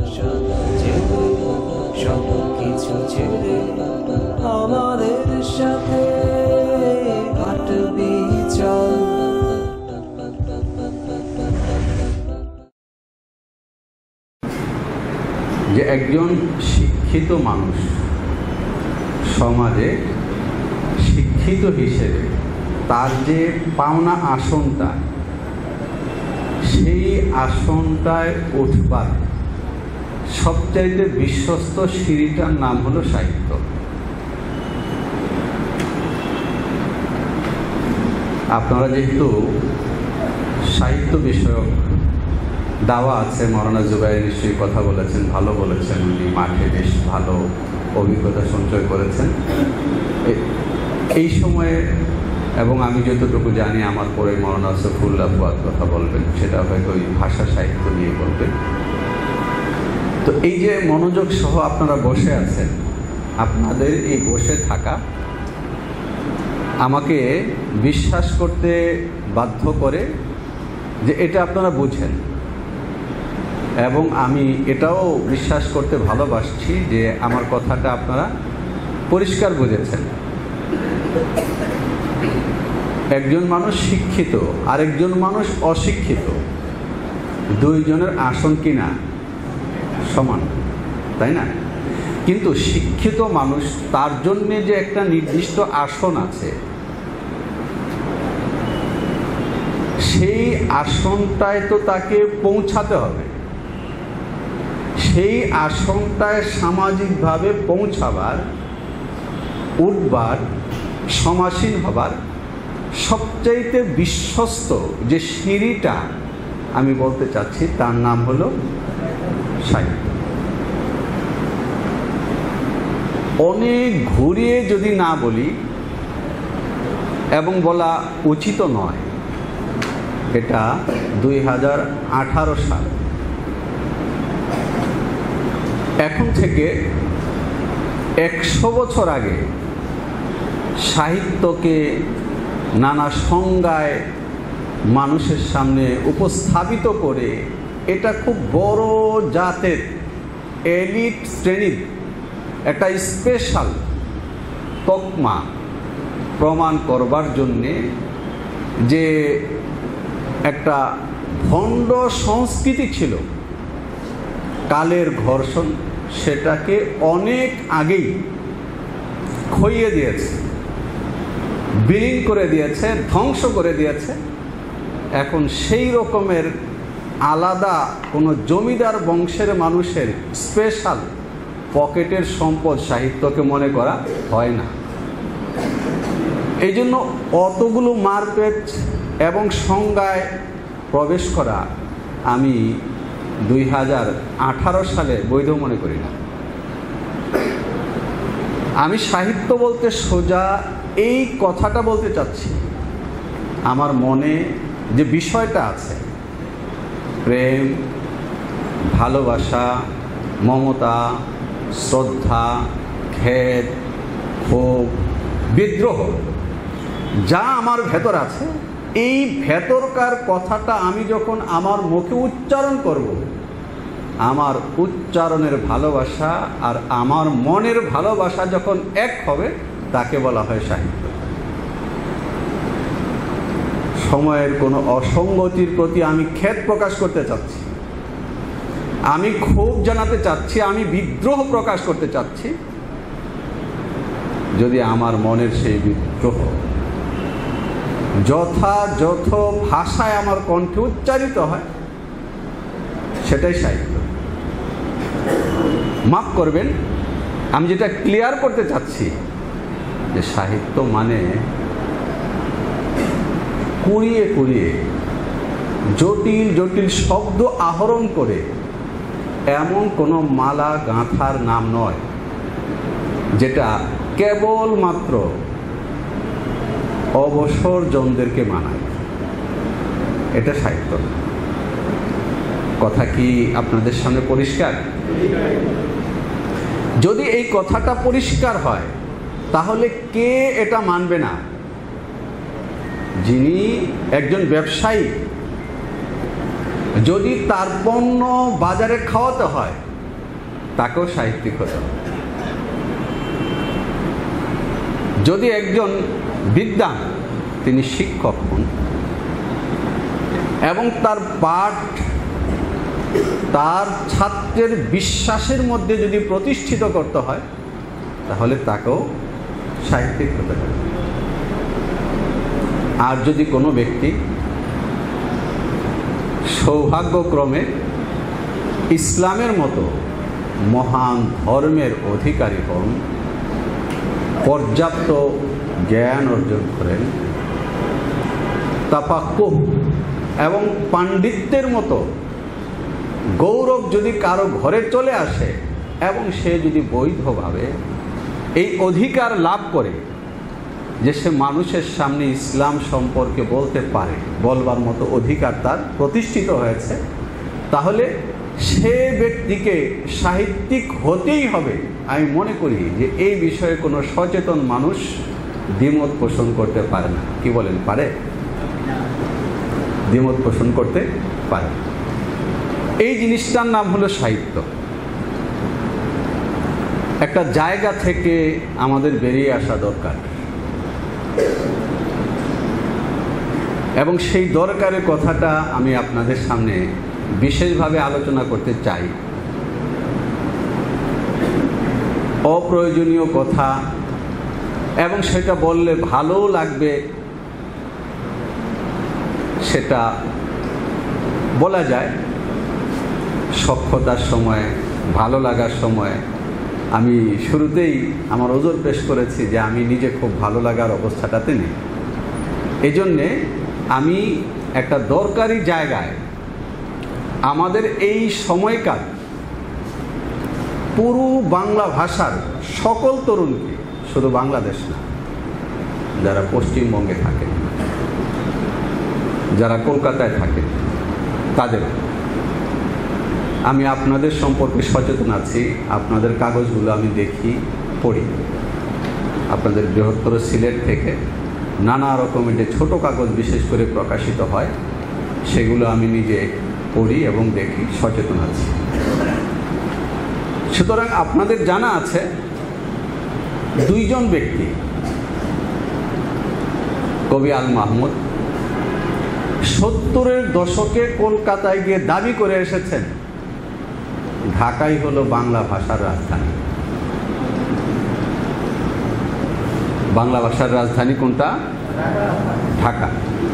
সব কিছু ছেড়ে আমাদের সাথে হাঁটবি চল। যে একজন শিক্ষিত মানুষ সমাজে শিক্ষিত হিসেবে তার যে পাওনা আসনটা, সেই আসনটায় উঠবার সবচাইতে বিশ্বস্ত সিঁড়িটার নাম হলো সাহিত্য। আপনারা যেহেতু সাহিত্য বিষয়ক দাওয়া আছে, মৌলানা জুবায়ের নিশ্চয়ই কথা বলেছেন, ভালো বলেছেন, উনি মাঠে বেশ ভালো অভিজ্ঞতা সঞ্চয় করেছেন এই সময়ে, এবং আমি যতটুকু জানি আমার পরে মৌলানা সফুল্লাহ কথা বলবেন, সেটা হয়তো ওই ভাষা সাহিত্য নিয়ে বলবেন। তো এই যে মনোযোগ সহ আপনারা বসে আছেন, আপনাদের এই বসে থাকা আমাকে বিশ্বাস করতে বাধ্য করে যে এটা আপনারা বুঝেন, এবং আমি এটাও বিশ্বাস করতে ভালোবাসছি যে আমার কথাটা আপনারা পরিষ্কার বুঝেছেন। একজন মানুষ শিক্ষিত, আরেকজন মানুষ অশিক্ষিত, দুইজনের আসন কিনা সমান, তাই না? কিন্তু শিক্ষিত মানুষ, তার জন্যে যে একটা নির্দিষ্ট আসন আছে, সেই আসনটায় তো তাকে পৌঁছাতে হবে। সেই আসনটায় সামাজিকভাবে পৌঁছাবার, উঠবার, সমাসীন হবার সবচাইতে বিশ্বস্ত যে সিঁড়িটা আমি বলতে চাচ্ছি, তার নাম হলো সাহিত্য। অনেক ঘুরিয়ে যদি না বলি, এবং বলা উচিত নয়, এটা 2018 সাল। এখন থেকে 100 বছর আগে সাহিত্যকে নানা সংজ্ঞায় মানুষের সামনে উপস্থাপিত করে এটা খুব বড় জাতের এলিট শ্রেণীর একটা স্পেশাল তকমা প্রমাণ করবার জন্যে যে একটা ভণ্ড সংস্কৃতি ছিল, কালের ঘর্ষণ সেটাকে অনেক আগেই খইয়ে দিয়েছে, বিলীন করে দিয়েছে, ধ্বংস করে দিয়েছে। এখন সেই রকমের আলাদা কোনো জমিদার বংশের মানুষের স্পেশাল পকেটের সম্পদ সাহিত্যকে মনে করা হয় না। এই জন্য অতগুলো মারপেট এবং সংজ্ঞায় প্রবেশ করা আমি 2018 সালে বৈধ মনে করি না। আমি সাহিত্য বলতে সোজা এই কথাটা বলতে চাচ্ছি, আমার মনে যে বিষয়টা আছে, প্রেম, ভালোবাসা, মমতা, শ্রদ্ধা, খেদ, ক্ষোভ, বিদ্রোহ, যা আমার ভেতর আছে, এই ভেতরকার কথাটা আমি যখন আমার মুখে উচ্চারণ করব, আমার উচ্চারণের ভালোবাসা আর আমার মনের ভালোবাসা যখন এক হবে, তাকে বলা হয় সাহিত্য। সময়ের কোনো অসঙ্গতির প্রতি আমি খেদ প্রকাশ করতে চাচ্ছি, আমি ক্ষোভ জানাতে চাচ্ছি, আমি বিদ্রোহ প্রকাশ করতে চাচ্ছি। যদি আমার মনের সেই বিদ্রোহ যথাযথ ভাষায় আমার কণ্ঠে উচ্চারিত হয়, সেটাই সাহিত্য। মাফ করবেন, আমি যেটা ক্লিয়ার করতে চাচ্ছি যে সাহিত্য মানে কুড়িয়ে কুড়িয়ে জটিল জটিল শব্দ আহরণ করে এমন কোনো মালা গাঁথার নাম নয়, যেটা কেবলমাত্র অবসরজনদেরকে মানায়। এটা সাহিত্য। কথা কি আপনাদের সামনে পরিষ্কার? যদি এই কথাটা পরিষ্কার হয়, তাহলে কে এটা মানবে না? যিনি একজন ব্যবসায়ী, যদি তার পণ্য বাজারে খাওয়াতে হয়, তাকেও সাহিত্যিক হতে হবে। যদি একজন বিদ্বান, তিনি শিক্ষক হন এবং তার পাঠ তার ছাত্রের বিশ্বাসের মধ্যে যদি প্রতিষ্ঠিত করতে হয়, তাহলে তাকেও সাহিত্যিক হতে হবে। আর যদি কোনো ব্যক্তি সৌভাগ্যক্রমে ইসলামের মতো মহান ধর্মের অধিকারী হন, পর্যাপ্ত জ্ঞান অর্জন করেন, তাফাক্কুহ এবং পাণ্ডিত্যের মতো গৌরব যদি কারো ঘরে চলে আসে এবং সে যদি বৈধভাবে এই অধিকার লাভ করে যে সে মানুষের সামনে ইসলাম সম্পর্কে বলতে পারে, বলবার মতো অধিকার তার প্রতিষ্ঠিত হয়েছে, তাহলে সে ব্যক্তিকে সাহিত্যিক হতেই হবে। আমি মনে করি যে এই বিষয়ে কোনো সচেতন মানুষ দ্বিমত পোষণ করতে পারে না। কি বলেন, পারে? দ্বিমত পোষণ করতে পারে। এই জিনিসটার নাম হলো সাহিত্য। একটা জায়গা থেকে আমাদের বেরিয়ে আসা দরকার এবং সেই দরকারের কথাটা আমি আপনাদের সামনে বিশেষভাবে আলোচনা করতে চাই। অপ্রয়োজনীয় কথা এবং সেটা বললে ভালোও লাগবে সেটা বলা যায় সখ্যতার সময়, ভালো লাগার সময়। আমি শুরুতেই আমার ওজোর পেশ করেছি যে আমি নিজে খুব ভালো লাগার অবস্থাটাতে নেই। এই জন্যে আমি একটা দরকারি জায়গায় আমাদের এই সময়কাল পুরো বাংলা ভাষার সকল তরুণকে, শুধু বাংলাদেশ না, যারা পশ্চিমবঙ্গে থাকেন, যারা কলকাতায় থাকেন, তাদের আমি আপনাদের সম্পর্কে সচেতন আছি। আপনাদের কাগজগুলো আমি দেখি, পড়ি। আপনাদের বৃহত্তর সিলেট থেকে নানা রকমের যে ছোটো কাগজ বিশেষ করে প্রকাশিত হয়, সেগুলো আমি নিজে পড়ি এবং দেখি, সচেতন আছি। সুতরাং আপনাদের জানা আছে দুইজন ব্যক্তি, কবি আল মাহমুদ 70-এর দশকে কলকাতায় গিয়ে দাবি করে এসেছেন ঢাকাই হলো বাংলা ভাষার রাজধানী। বাংলা ভাষার রাজধানী কোনটা? ঢাকা।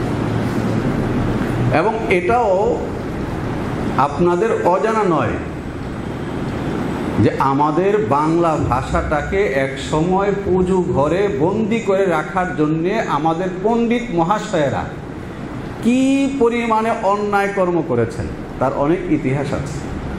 এবং এটাও আপনাদের অজানা নয় যে আমাদের বাংলা ভাষাটাকে এক সময় পুজো ঘরে বন্দি করে রাখার জন্যে আমাদের পণ্ডিত মহাশয়েরা কি পরিমাণে অন্যায় কর্ম করেছেন তার অনেক ইতিহাস আছে।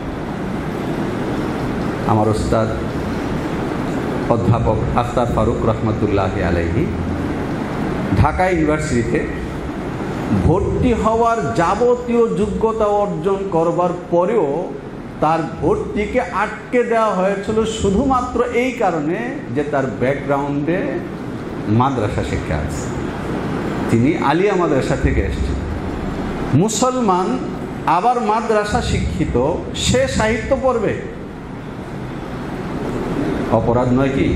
আমার ওস্তাদ অধ্যাপক আখতার ফারুক রহমতুল্লাহ আলাইহি ঢাকা ইউনিভার্সিটিতে ভর্তি হওয়ার যাবতীয় যোগ্যতা অর্জন করবার পরেও তার ভর্তিকে আটকে দেওয়া হয়েছিল শুধুমাত্র এই কারণে যে তার ব্যাকগ্রাউন্ডে মাদ্রাসা শিক্ষা আছে। তিনি আলিয়া মাদ্রাসা থেকে এসেছেন, মুসলমান, আবার মাদ্রাসা শিক্ষিত, সে সাহিত্য পড়বে, অপরাধ নয় কি?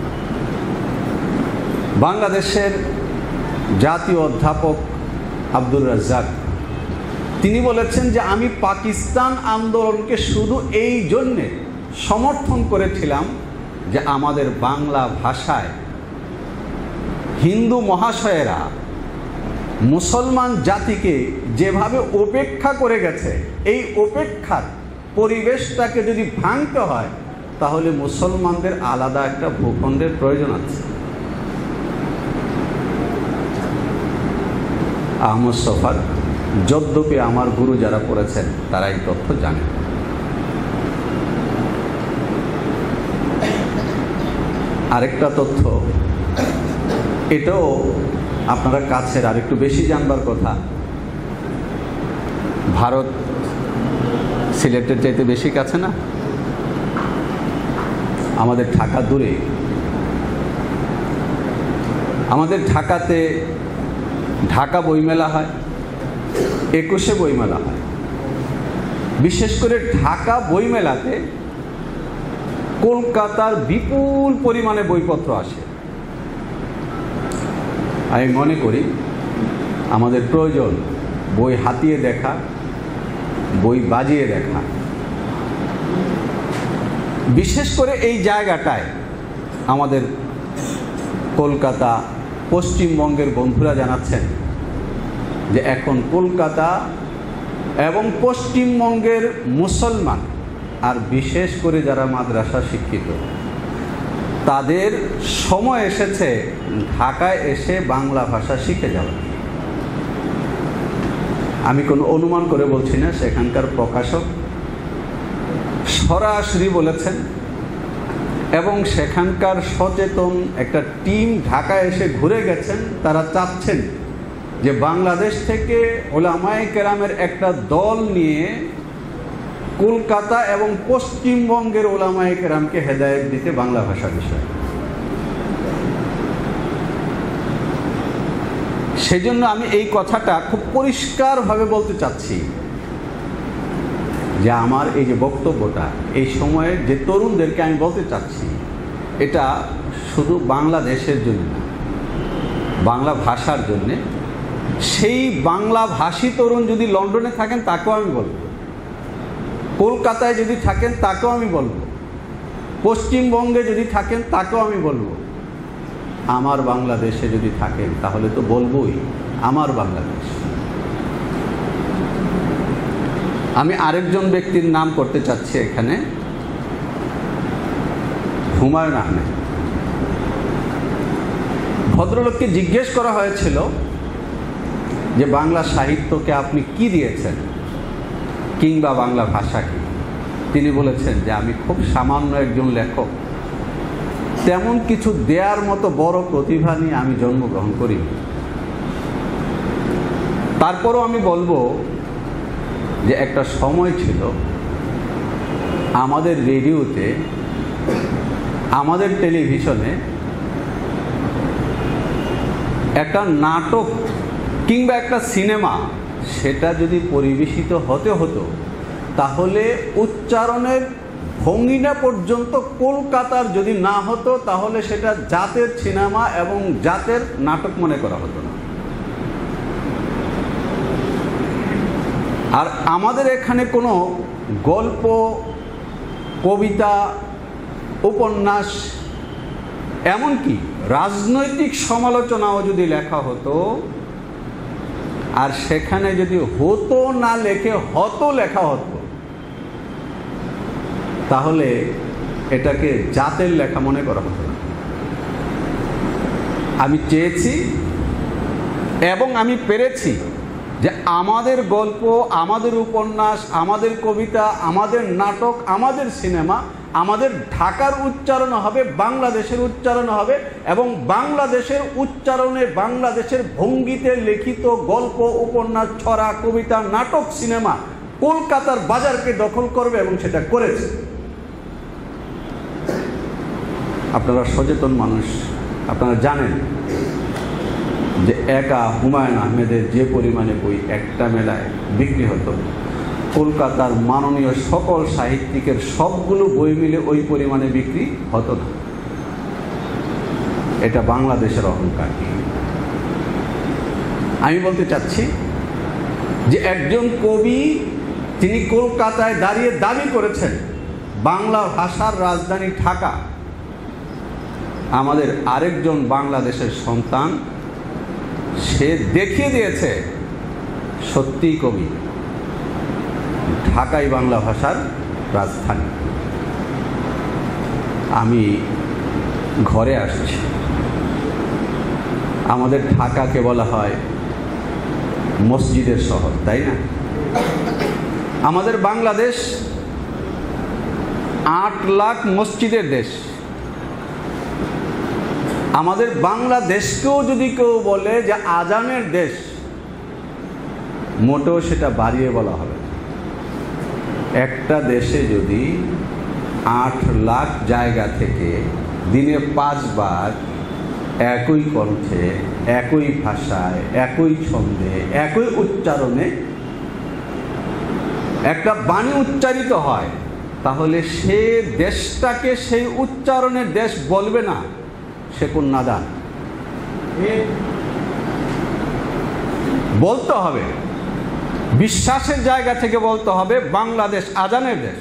বাংলাদেশের জাতীয় অধ্যাপক আব্দুর রাজ্জাক তিনি বলেছেন যে আমি পাকিস্তান আন্দোলনকে শুধু এই জন্যে সমর্থন করেছিলাম যে আমাদের বাংলা ভাষায় হিন্দু মহাশয়েরা মুসলমান জাতিকে যেভাবে উপেক্ষা করে গেছে, এই উপেক্ষার পরিবেশটাকে যদি ভাঙতে হয় তাহলে মুসলমানদের আলাদা একটা ভূখণ্ডের প্রয়োজন আছে। আহমদ সফার, যদ্যপি আমার গুরু যারা পড়েছেন তারা এই তথ্য জানেন। আরেকটা তথ্য, এটাও আপনারা কাছের আরেকটু বেশি জানবার কথা। ভারত সিলেটের চাইতে বেশি কাছে না? আমাদের ঢাকা দূরে। আমাদের ঢাকাতে ঢাকা বইমেলা হয়, 21শে বইমেলা হয়। বিশেষ করে ঢাকা বইমেলাতে কলকাতার বিপুল পরিমাণে বইপত্র আসে। আমি মনে করি আমাদের প্রয়োজন বই হাতিয়ে দেখা, বই বাজিয়ে দেখা। বিশেষ করে এই জায়গাটায় আমাদের কলকাতা, পশ্চিমবঙ্গের বন্ধুরা জানাচ্ছেন যে এখন কলকাতা এবং পশ্চিমবঙ্গের মুসলমান, আর বিশেষ করে যারা মাদ্রাসা শিক্ষিত, তাদের সময় এসেছে ঢাকায় এসে বাংলা ভাষা শিখে যাওয়া। আমি কোনো অনুমান করে বলছি না, সেখানকার প্রকাশক সরাসরি বলেছেন এবং সেখানকার সচেতন একটা টিম ঢাকায় এসে ঘুরে গেছেন। তারা চাচ্ছেন যে বাংলাদেশ থেকে ওলামায়ে কেরামের একটা দল নিয়ে কলকাতা এবং পশ্চিমবঙ্গের ওলামায়ে কেরামকে হেদায়েত দিতে বাংলা ভাষা বিষয়ে। সেজন্য আমি এই কথাটা খুব পরিষ্কারভাবে বলতে চাচ্ছি যে আমার এই যে বক্তব্যটা, এই সময়ে যে তরুণদেরকে আমি বলতে চাচ্ছি, এটা শুধু বাংলাদেশের জন্য না, বাংলা ভাষার জন্যে। সেই বাংলা ভাষী তরুণ যদি লন্ডনে থাকেন তাকেও আমি বলবো, কলকাতায় যদি থাকেন তাকেও আমি বলবো, পশ্চিমবঙ্গে যদি থাকেন তাকেও আমি বলবো, আমার বাংলাদেশে যদি থাকেন তাহলে তো বলবোই আমার বাংলাদেশ। আমি আরেকজন ব্যক্তির নাম করতে চাচ্ছি এখানে, হুমায়ুন আহমেদ। ভদ্রলোককে জিজ্ঞেস করা হয়েছিল যে বাংলা সাহিত্যকে আপনি কি দিয়েছেন কিংবা বাংলা ভাষাকে। তিনি বলেছেন যে আমি খুব সামান্য একজন লেখক, তেমন কিছু দেওয়ার মতো বড় প্রতিভা নিয়ে আমি জন্মগ্রহণ করিনি। তারপরও আমি বলবো যে একটা সময় ছিল আমাদের রেডিওতে, আমাদের টেলিভিশনে একটা নাটক কিংবা একটা সিনেমা, সেটা যদি পরিবেশিত হতো তাহলে উচ্চারণের ভঙ্গিটা পর্যন্ত কলকাতার যদি না হতো তাহলে সেটা জাতের সিনেমা এবং জাতের নাটক মনে করা হতো না। আর আমাদের এখানে কোনো গল্প, কবিতা, উপন্যাস, এমনকি রাজনৈতিক সমালোচনাও যদি লেখা হতো, আর সেখানে যদি হতো না লেখে হতো লেখা হতো, তাহলে এটাকে জাতের লেখা মনে করা হতো না। আমি চেয়েছি এবং আমি পেরেছি যে আমাদের গল্প, আমাদের উপন্যাস, আমাদের কবিতা, আমাদের নাটক, আমাদের সিনেমা, আমাদের ঢাকার উচ্চারণ হবে, বাংলাদেশের উচ্চারণ হবে, এবং বাংলাদেশের উচ্চারণে, বাংলাদেশের ভঙ্গিতে লিখিত গল্প, উপন্যাস, ছড়া, কবিতা, নাটক, সিনেমা কলকাতার বাজারকে দখল করবে, এবং সেটা করেছে। আপনারা সচেতন মানুষ, আপনারা জানেন যে একা হুমায়ুন আহমেদের যে পরিমাণে বই একটা মেলায় বিক্রি হতো, কলকাতার মাননীয় সকল সাহিত্যিকের সবগুলো বই মিলে ওই পরিমাণে বিক্রি হতো না। এটা বাংলাদেশের অহংকার। আমি বলতে চাচ্ছি যে একজন কবি, তিনি কলকাতায় দাঁড়িয়ে দাবি করেছেন বাংলা ভাষার রাজধানী ঢাকা। আমাদের আরেকজন বাংলাদেশের সন্তান, সে দেখিয়ে দিয়েছে সত্যিই কবি, ঢাকাই বাংলা ভাষার রাজধানী। আমি ঘরে আসছি। আমাদের ঢাকাকে বলা হয় মসজিদের শহর, তাই না? আমাদের বাংলাদেশ 8 লাখ মসজিদের দেশ। আমাদের বাংলাদেশকেও যদি কেউ বলে যে আজানের দেশ, মোটেও সেটা বাড়িয়ে বলা হবে। একটা দেশে যদি 8 লাখ জায়গা থেকে দিনে 5 বার একই কণ্ঠে, একই ভাষায়, একই ছন্দে, একই উচ্চারণে একটা বাণী উচ্চারিত হয়, তাহলে সে দেশটাকে সেই উচ্চারণের দেশ বলবে না, সে কোন নাদান। বলতে হবে, বিশ্বাসের জায়গা থেকে বলতে হবে বাংলাদেশ আজানের দেশ।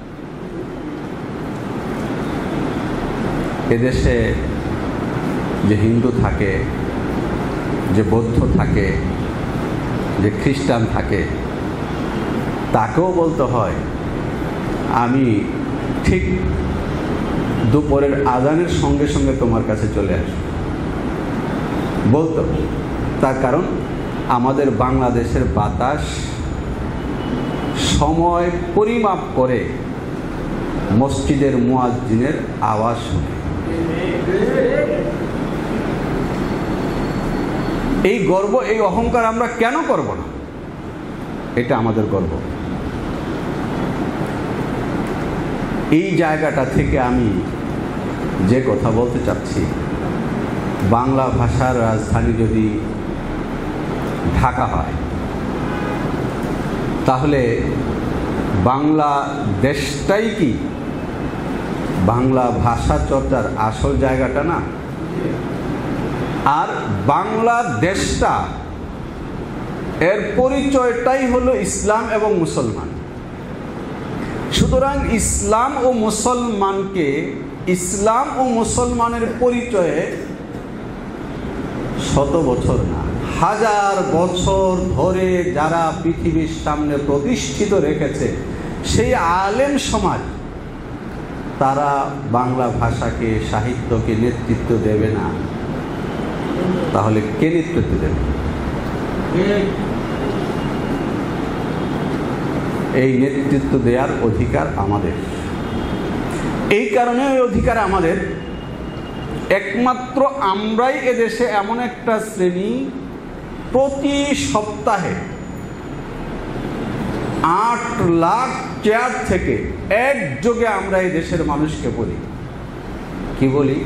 এদেশে যে হিন্দু থাকে, যে বৌদ্ধ থাকে, যে খ্রিস্টান থাকে, তাকেও বলতে হয় আমি ঠিক দুপুরের আজানের সঙ্গে সঙ্গে তোমার কাছে চলে আসি, বলতো। তার কারণ আমাদের বাংলাদেশের বাতাস সময় পরিমাপ করে মসজিদের মুয়াজ্জিনের আওয়াজ শুনে। এই গর্ব, এই অহংকার আমরা কেন করব না? এটা আমাদের গর্ব। এই জায়গাটা থেকে আমি যে কথা বলতে চাচ্ছি, বাংলা ভাষার রাজধানী যদি ঢাকা হয়, তাহলে বাংলা দেশটাই কি বাংলা ভাষা চর্চার আসল জায়গাটা না? আর বাংলাদেশটা, এর পরিচয়টাই হলো ইসলাম এবং মুসলমান। সুতরাং ইসলাম ও মুসলমানকে, ইসলাম ও মুসলমানের পরিচয়ে শত বছর না, হাজার বছর ধরে যারা পৃথিবীর সামনে প্রতিষ্ঠিত রেখেছে সেই আলেম সমাজ, তারা বাংলা ভাষাকে, সাহিত্যকে নেতৃত্ব দেবে না, তাহলে কে নেতৃত্ব দেবে? এই নেতৃত্ব দেওয়ার অধিকার আমাদের। এই কারণে ওই অধিকার আমাদের। একমাত্র আমরাই এদেশে এমন একটা শ্রেণী, প্রতি সপ্তাহে 8 লাখ চেয়ার থেকে একযোগে আমরা এই দেশের মানুষকে বলি, কি বলি?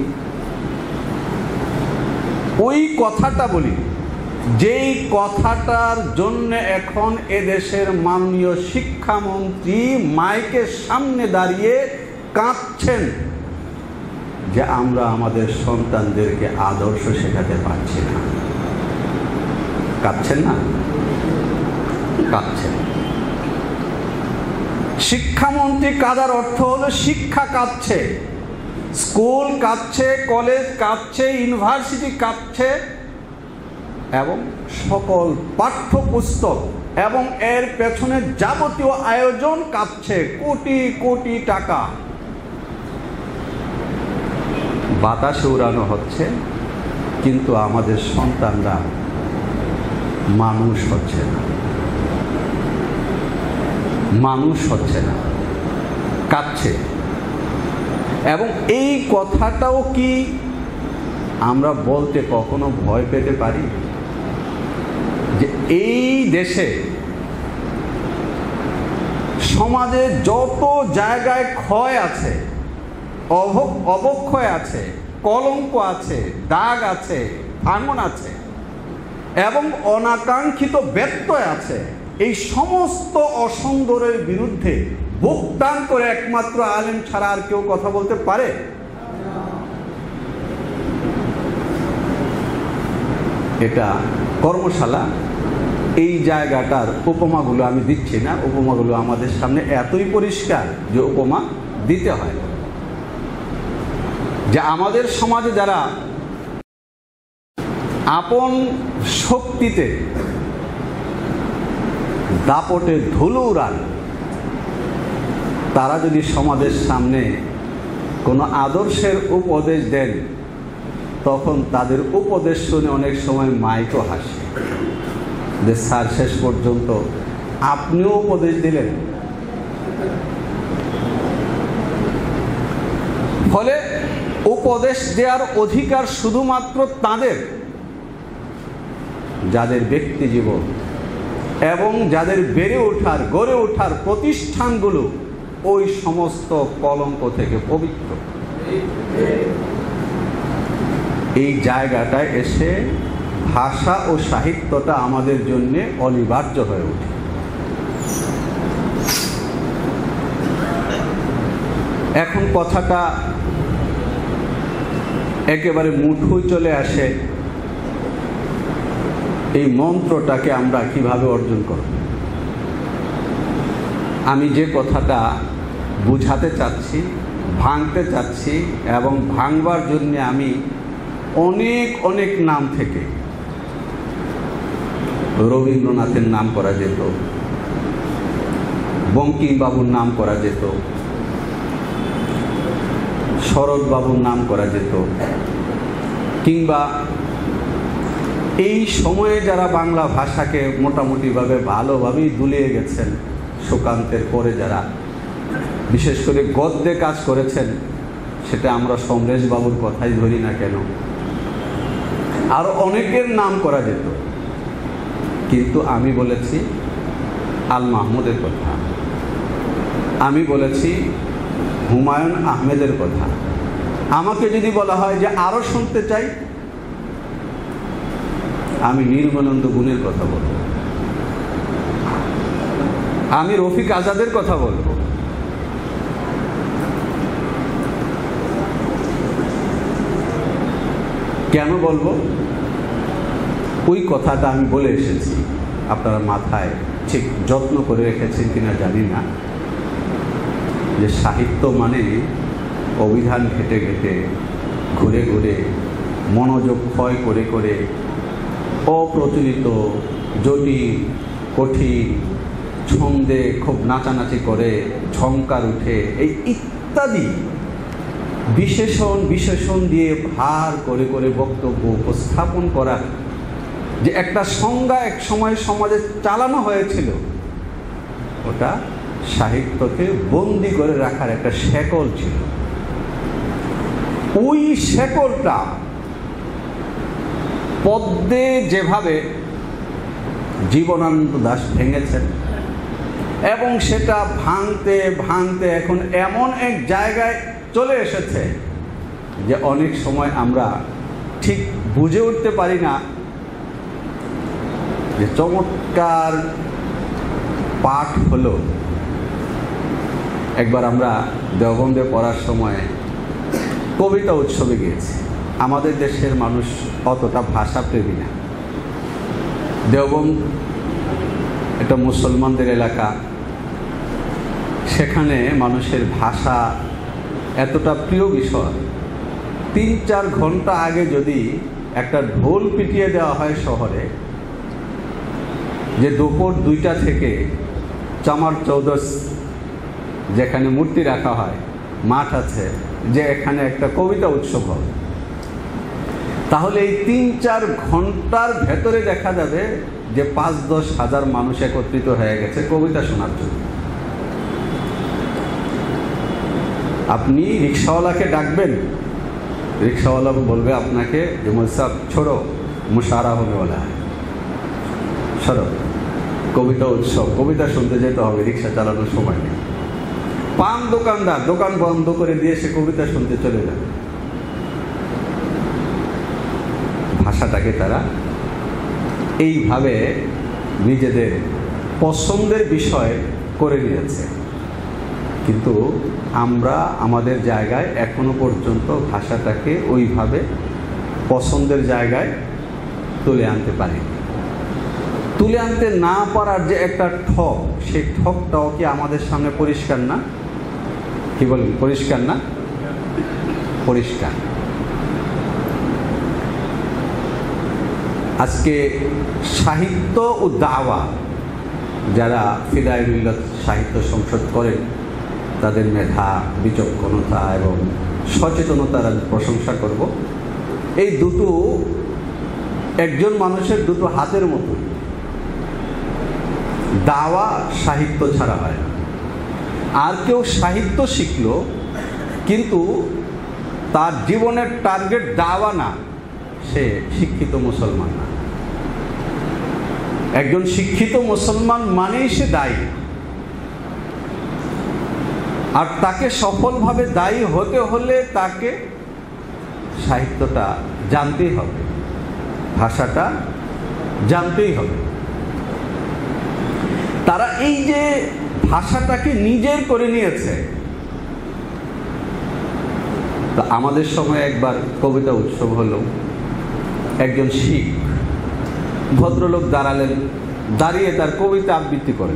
ওই কথাটা বলি যেই কথাটার জন্য এখন এদেশের মাননীয় শিক্ষামন্ত্রী মাইকের সামনে দাঁড়িয়ে কাঁদছেন যে আমরা আমাদের সন্তানদেরকে আদর্শ শেখাতে পারছি না। কাঁদছেন না? কাঁদছেন। শিক্ষামন্ত্রী কাঁদার অর্থ হলো শিক্ষা কাঁদছে, স্কুল কাঁদছে, কলেজ কাঁদছে, ইউনিভার্সিটি কাঁদছে, এবং সকল পাঠ্যপুস্তক এবং এর পেছনে যাবতীয় আয়োজন কাঁদছে। কোটি কোটি টাকা বাতাসে উড়ানো হচ্ছে, কিন্তু আমাদের সন্তানরা মানুষ হচ্ছে না, মানুষ হচ্ছে না, কাঁদছে। এবং এই কথাটাও কি আমরা বলতে কখনো ভয় পেতে পারি যে এই দেশে সমাজে যত জায়গায় ক্ষয় আছে, অবক্ষয় আছে, কলঙ্ক আছে, দাগ আছে, ভাঙন আছে এবং অনাকাঙ্ক্ষিত ব্যত্যয় আছে, এই সমস্ত অসুন্দরের বিরুদ্ধে বুক টান করে একমাত্র আলেম ছাড়া আর কেউ কথা বলতে পারে? এটা কর্মশালা। এই জায়গাটার উপমাগুলো আমি দিচ্ছি না, উপমাগুলো আমাদের সামনে এতই পরিষ্কার যে উপমা দিতে হয়। যে আমাদের সমাজে যারা আপন শক্তিতে দাপটে ধুলো উড়ান, তারা যদি সমাজের সামনে কোনো আদর্শের উপদেশ দেন, তখন তাদের উপদেশ শুনে অনেক সময় মাইকও হাসে যে স্যার শেষ পর্যন্ত আপনিও উপদেশ দিলেন। ফলে উপদেশ দেওয়ার অধিকার শুধুমাত্র তাদের, যাদের ব্যক্তি জীবন এবং যাদের বেড়ে ওঠার, গড়ে ওঠার প্রতিষ্ঠানগুলো ওই সমস্ত কলঙ্ক থেকে পবিত্র। এই জায়গাটায় এসে ভাষা ও সাহিত্যটা আমাদের জন্য অনিবার্য হয়ে ওঠে। এখন কথাটা একেবারে মুঠোয় চলে আসে, এই মন্ত্রটাকে আমরা কিভাবে অর্জন করব। আমি যে কথাটা বুঝাতে চাচ্ছি, ভাঙতে চাচ্ছি, এবং ভাঙবার জন্য আমি অনেক অনেক নাম থেকে রবীন্দ্রনাথের নাম করা যেত, বঙ্কিমবাবুর নাম করা যেত, শরৎবাবুর নাম করা যেত, কিংবা এই সময়ে যারা বাংলা ভাষাকে মোটামুটিভাবে ভালোভাবেই দুলিয়ে গেছেন, সুকান্তের পরে যারা বিশেষ করে গদ্যে কাজ করেছেন, সেটা আমরা সমরেশবাবুর কথাই ধরি না কেন, আর অনেকের নাম করা যেত। কিন্তু আমি বলেছি আল মাহমুদের কথা, আমি বলেছি হুমায়ুন আহমেদের কথা। আমাকে যদি বলা হয় যে আরো শুনতে চাই, আমি নির্মলানন্দ গুণের কথা বলবো, আমি রফিক আজাদের কথা বলবো। কেন বলবো? ওই কথাটা আমি বলে এসেছি, আপনারা মাথায় ঠিক যত্ন করে রেখেছেন কিনা জানি না, যে সাহিত্য মানে অভিধান ঘেটে ঘেটে, ঘুরে ঘুরে, মনোযোগ ক্ষয় করে করে, অপ্রচলিত, জটিল, কঠিন, ছন্দে খুব নাচানাচি করে, ঝংকার উঠে, এই ইত্যাদি বিশেষণ দিয়ে ভার করে করে বক্তব্য উপস্থাপন করা, যে একটা সংজ্ঞা এক সময় সমাজে চালানো হয়েছিল, ওটা সাহিত্যকে বন্দি করে রাখার একটা শেকল ছিল। ওই শেকলটা পদ্মে যেভাবে জীবনানন্দ দাশ ভেঙেছেন, এবং সেটা ভাঙতে ভাঙতে এখন এমন এক জায়গায় চলে এসেছে যে অনেক সময় আমরা ঠিক বুঝে উঠতে পারি না যে চমৎকার পাঠ হলো। একবার আমরা দেওবন্দে পড়ার সময় কবিতা উৎসবে গিয়েছি। আমাদের দেশের মানুষ অতটা ভাষা প্রেমী না। দেওবন্দ এটা মুসলমানদের এলাকা, সেখানে মানুষের ভাষা এতটা প্রিয় বিষয়, 3-4 ঘন্টা আগে যদি একটা ঢোল পিটিয়ে দেওয়া হয় শহরে, যে দুপুর 2টা থেকে চামার চৌদস যেখানে মূর্তি রাখা হয়, মাঠ আছে, যে এখানে একটা কবিতা উৎসব হবে, তাহলে এই 3-4 ঘন্টার ভেতরে দেখা যাবে যে 5-10 হাজার মানুষ একত্রিত হয়ে গেছে কবিতা শোনার জন্য। আপনি রিক্সাওয়ালাকে ডাকবেন, রিক্সাওয়ালা বলবে আপনাকে যে মুসাফ ছোড়ো, মুশারা হবে বলা হয়, সরো, কবিতা উৎসব, কবিতা শুনতে যেতে হবে, রিক্সা চালানোর সময় নেই। পান দোকানদার দোকান বন্ধ করে দিয়ে সে কবিতা শুনতে চলে যাবে। ভাষাটাকে তারা এইভাবে নিজেদের পছন্দের বিষয় করে নিয়েছে। কিন্তু আমরা আমাদের জায়গায় এখনো পর্যন্ত ভাষাটাকে ওইভাবে পছন্দের জায়গায় তুলে আনতে পারি। তুলে আনতে না পারার যে একটা ঠক, সেই ঠকটাও কি আমাদের সামনে পরিষ্কার না? কি বলেন, পরিষ্কার না? পরিষ্কার। আজকে সাহিত্য ও দাওয়া যারা ফিদায়ে মিল্লাত সাহিত্য সংসদ করেন, তাদের মেধা, বিচক্ষণতা এবং সচেতনতার প্রশংসা করব। এই দুটো একজন মানুষের দুটো হাতের মতো। দাওয়া সাহিত্য ছাড়া হয় না। আর কেউ সাহিত্য শিখলো কিন্তু তার জীবনের টার্গেট দাওয়া না, সে শিক্ষিত মুসলমান না। একজন শিক্ষিত মুসলমান মানেই সে দায়ী, আর তাকে সফলভাবে দায়ী হতে হলে তাকে সাহিত্যটা জানতেই হবে, ভাষাটা জানতেই হবে। তারা এই যে ভাষাটাকে নিজের করে নিয়েছে, তো আমাদের সময় একবার কবিতা উৎসব হলো, একজন শিখ ভদ্রলোক দাঁড়ালেন, দাঁড়িয়ে তার কবিতা আবৃত্তি করেন।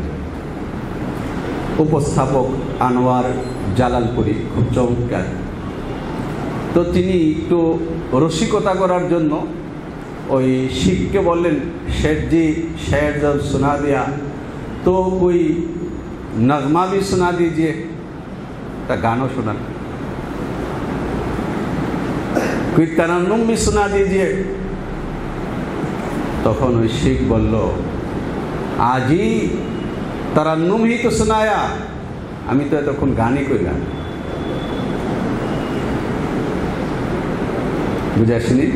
উপস্থাপক আনোয়ার জালালপুরি, খুব চমৎকার। তো তিনি একটু রসিকতা করার জন্য ওই শিখকে বললেন, শেঠজি শের জব শোনা দিয়া তো কোই নগমা ভি শোনা দিজিয়ে, একটা গানও শোনান, কোই তারান্নুম ভি শোনা দিজিয়ে। তখন ওই শিখ বলল, আজই তারান্নুম হি তো শোনায়া, আমি তো তখন গানই কইলাম। বুঝে আসেনি?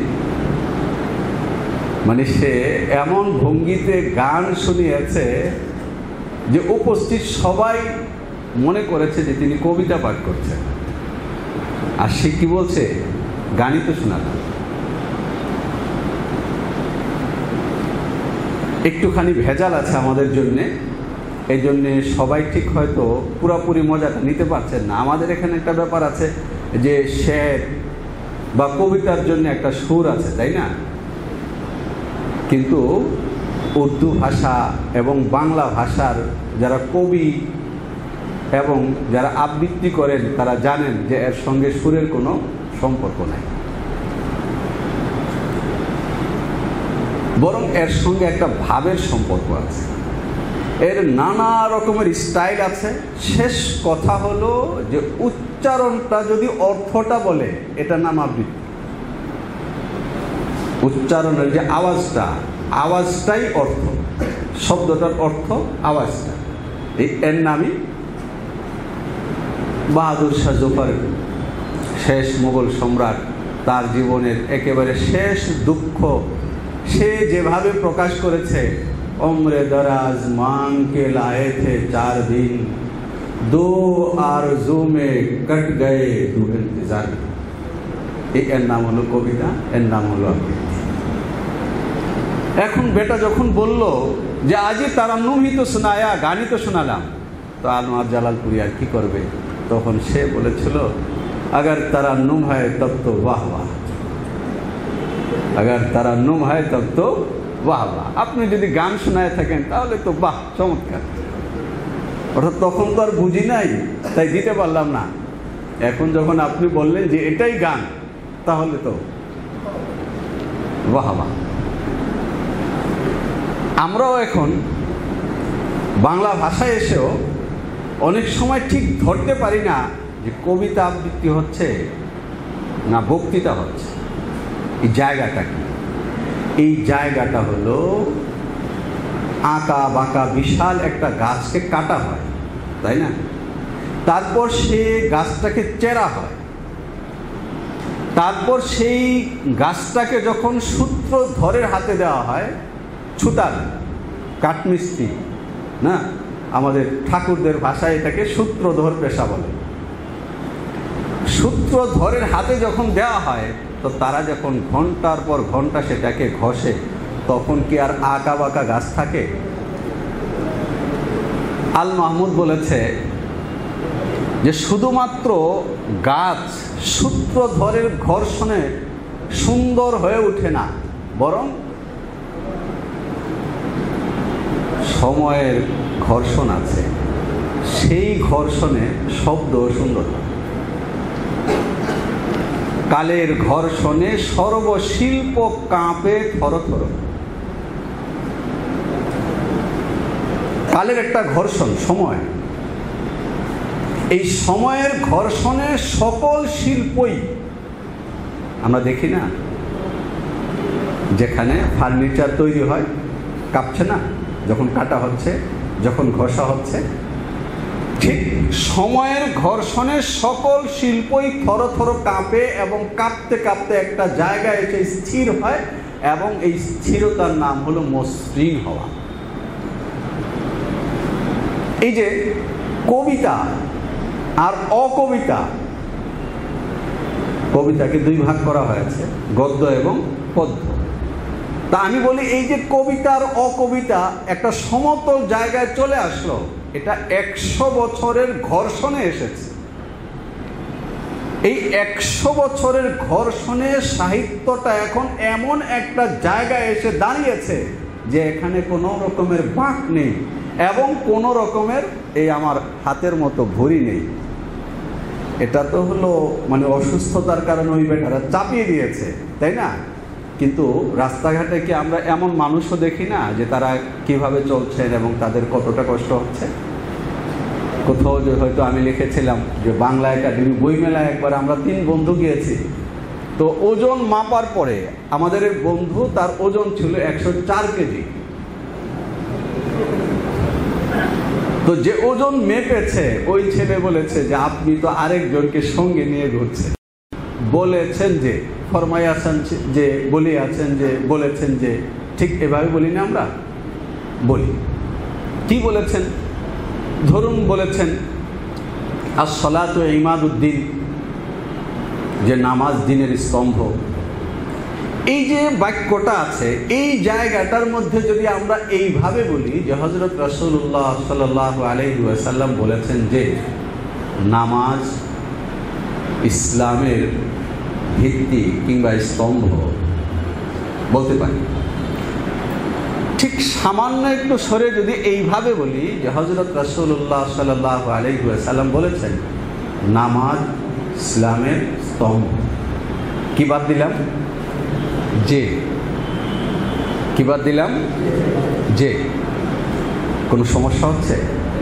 মানে সে এমন ভঙ্গিতে গান শুনিয়েছে যে উপস্থিত সবাই মনে করেছে যে তিনি কবিতা পাঠ করছেন। আর সে কি বলছে, গানই তো শোনালাম। একটুখানি ভেজাল আছে আমাদের জন্যে, এই জন্যে সবাই ঠিক হয়তো পুরোপুরি মজাটা নিতে পারছেন না। আমাদের এখানে একটা ব্যাপার আছে যে শের বা কবিতার জন্য একটা সুর আছে, তাই না? কিন্তু উর্দু ভাষা এবং বাংলা ভাষার যারা কবি এবং যারা আবৃত্তি করেন তারা জানেন যে এর সঙ্গে সুরের কোনো সম্পর্ক নাই, বরং এর সঙ্গে একটা ভাবের সম্পর্ক আছে। এর নানা রকমের স্টাইল আছে। শেষ কথা হলো যে উচ্চারণটা যদি অর্থটা বলে, এটার নাম আবৃত্তি। উচ্চারণের যে আওয়াজটাই অর্থ, শব্দটার অর্থ আওয়াজটা, এর নামই বাহাদুর শাহ জফর, শেষ মুঘল সম্রাট, তার জীবনের একেবারে শেষ দুঃখ সে যেভাবে প্রকাশ করেছে, उम्र दराज मांग के लाए थे 4 दिन, 2 आरज़ू में कट गए 2 इंतजार। এর নাম হলো কবিতা, এর নাম হলো আবৃত্তি। এখন বেটা যখন বলল যে আজই তারান্নুম হি তো শোনায়া, গানই তো শোনালাম, তো আনোয়ার জালালপুরি আর কি করবে? তখন সে বলেছিল, अगर तरन्नुम है तब तो वाह वाह, अगर तरन्नुम है तब तो वाह वाह। আপনি যদি গান শোনায় থাকেন তাহলে তো বাহ, চমৎকার। অর্থাৎ তখন তো আর বুঝি নাই, তাই দিতে পারলাম না। এখন যখন আপনি বললেন যে এটাই গান, তাহলে তো বাহ বাহ। আমরাও এখন বাংলা ভাষায় এসেও অনেক সময় ঠিক ধরতে পারি না যে কবিতা আবৃত্তি হচ্ছে না বক্তৃতা হচ্ছে। এই জায়গাটা কি? এই জায়গাটা হলো আঁকা বাঁকা বিশাল একটা গাছকে কাটা হয়, তাই না? তারপর সে গাছটাকে চেরা হয়, তারপর সেই গাছটাকে যখন সূত্রধরের হাতে দেওয়া হয়, ছুতার, কাঠমিস্ত্রি না, আমাদের ঠাকুরদের ভাষায় এটাকে সূত্রধর পেশা বলে। সূত্রধরের হাতে যখন দেওয়া হয়, তো তারা যখন ঘন্টার পর ঘন্টা সেটাকে ঘষে, তখন কি আর আঁকা বাঁকা গাছ থাকে? আল মাহমুদ বলেছে যে শুধুমাত্র গাছ সূত্রধরের ঘর্ষণে সুন্দর হয়ে ওঠে না, বরং সময়ের ঘর্ষণ আছে, সেই ঘর্ষণে শব্দ সুন্দর হয়। কালের ঘর্ষণে সর্বশিল্প কাঁপে থরথর। কালের একটা ঘর্ষণ, সময়। এই সময়ের ঘর্ষণে সকল শিল্পই, আমরা দেখি না যেখানে ফার্নিচার তৈরি হয়, কাঁপছে না যখন কাটা হচ্ছে, যখন ঘষা হচ্ছে? ঠিক সময়ের ঘর্ষণে সকল শিল্পই থরথর কাঁপে এবং কাঁপতে কাঁপতে একটা জায়গায় এসে স্থির হয়, এবং এই স্থিরতার নাম হলো মসৃণ হওয়া। এই যে কবিতা আর অকবিতা, কবিতাকে 2 ভাগ করা হয়েছে, গদ্য এবং পদ্য। তা আমি বলি, এই যে কবিতা আর অকবিতা একটা সমতল জায়গায় চলে আসলো, এটা 100 বছরের ঘর্ষণে এসেছে। এই 100 বছরের ঘর্ষণে সাহিত্যটা এখন এমন একটা জায়গায় এসে দাঁড়িয়েছে যে এখানে কোনো রকমের বাঁক নেই এবং কোনো রকমের এই আমার হাতের মতো ভরি নেই। এটা তো হলো মানে অসুস্থতার কারণে ওই বেটারা চাপিয়ে দিয়েছে, তাই না? কিন্তু রাস্তাঘাটে কি আমরা এমন মানুষও দেখি না যে তারা কিভাবে চলছেন এবং তাদের কতটা কষ্ট হচ্ছে? কোথাও যে হয়তো আমি লিখেছিলাম যে বাংলা একাডেমি বইমেলায় একবার আমরা 3 বন্ধু গিয়েছি, তো ওজন মাপার পরে আমাদের এক বন্ধু, তার ওজন ছিল 104 কেজি। তো যে ওজন মেপেছে ওই ছেলে বলেছে যে আপনি তো আরেকজনকে সঙ্গে নিয়ে ঘুরছেন। বলেছেন যে ফরমাই আছেন যে বলি আছেন যে বলেছেন যে ঠিক এভাবে বলি না, আমরা বলি কি বলেছেন? ধরুন বলেছেন আস-সালাতু ইমাদুদ্দিন, যে নামাজ দিনের স্তম্ভ। এই যে বাক্যটা আছে এই জায়গাটার মধ্যে যদি আমরা এইভাবে বলি যে হযরত রাসূলুল্লাহ সাল্লাল্লাহু আলাইহি ওয়াসাল্লাম বলেছেন যে নামাজ ইসলামের ভিত্তি কিংবা স্তম্ভ, বলতে পারি। ঠিক সামান্য একটু সরে যদি এইভাবে বলি যে হযরত রাসূলুল্লাহ সাল্লাল্লাহু আলাইহি ওয়াসাল্লাম বলেছেন নামাজ ইসলামের স্তম্ভ, কি বাদ দিলাম? যে কি বাদ দিলাম? যে। কোনো সমস্যা হচ্ছে?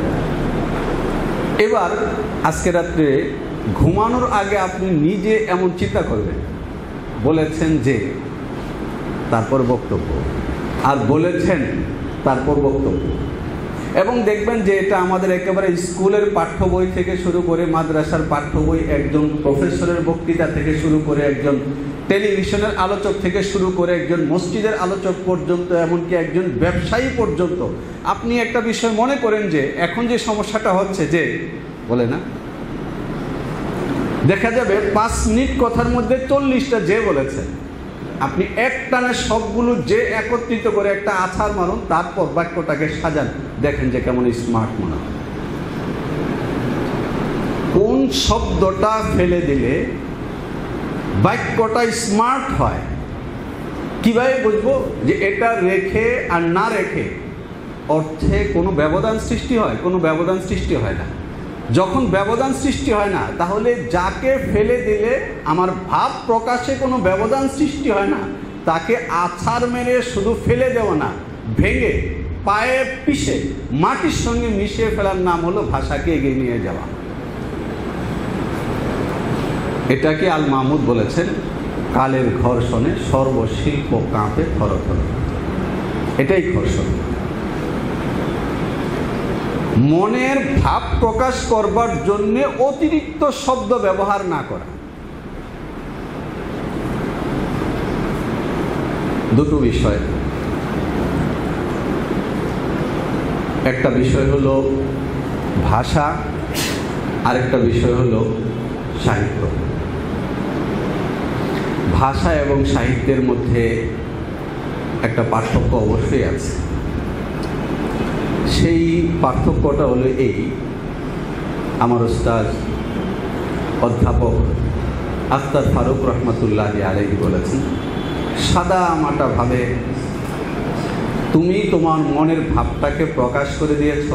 এবার আজকে রাত্রে ঘুমানোর আগে আপনি নিজে এমন চিন্তা করবেন, বলেছেন যে তারপর বক্তব্য, আর বলেছেন তারপর বক্তব্য, এবং দেখবেন যে এটা আমাদের একেবারে স্কুলের পাঠ্য বই থেকে শুরু করে মাদ্রাসার পাঠ্য বই, একজন প্রফেসরের বক্তৃতা থেকে শুরু করে একজন টেলিভিশনের আলোচক থেকে শুরু করে একজন মসজিদের আলোচক পর্যন্ত, এমনকি একজন ব্যবসায়ী পর্যন্ত। আপনি একটা বিষয় মনে করেন যে এখন যে সমস্যাটা হচ্ছে যে বলে না, দেখা যাবে 5 মিনিট কথার মধ্যে 40টা যে বলেছেন। আপনি এক টানে সবগুলো যে একত্রিত করে একটা আছাড় মারুন, তারপর বাক্যটাকে সাজান, দেখেন যে কেমন স্মার্ট মনে হয়। কোন শব্দটা ফেলে দিলে বাক্যটা স্মার্ট হয়, কিভাবে বুঝবো যে এটা রেখে আর না রেখে অর্থে কোনো ব্যবধান সৃষ্টি হয়? কোনো ব্যবধান সৃষ্টি হয় না। যখন ব্যবধান সৃষ্টি হয় না, তাহলে যাকে ফেলে দিলে আমার ভাব প্রকাশে কোনো ব্যবধান সৃষ্টি হয় না, তাকে আছাড় মেরে শুধু ফেলে দেওয়া না, ভেঙে পায়ে পিষে মাটির সঙ্গে মিশিয়ে ফেলার নাম হলো ভাষাকে এগিয়ে নিয়ে যাওয়া। এটাকে আল মাহমুদ বলেছেন কালের ঘর্ষণে সর্বশিল্প কাঁপে থরথর। এটাই ঘর্ষণ। মনের ভাব প্রকাশ করবার জন্য অতিরিক্ত শব্দ ব্যবহার না করা। দুটো বিষয়, একটা বিষয় হলো ভাষা, আরেকটা বিষয় হলো সাহিত্য। ভাষা এবং সাহিত্যের মধ্যে একটা পার্থক্য অবশ্যই আছে। সেই পার্থক্যটা হলো এই, আমার উস্তাদ অধ্যাপক আখতার ফারুক রহমতুল্লাহ আলাইহি বলেছেন, সাদা মাটা ভাবে তুমি তোমার মনের ভাবটাকে প্রকাশ করে দিয়েছ,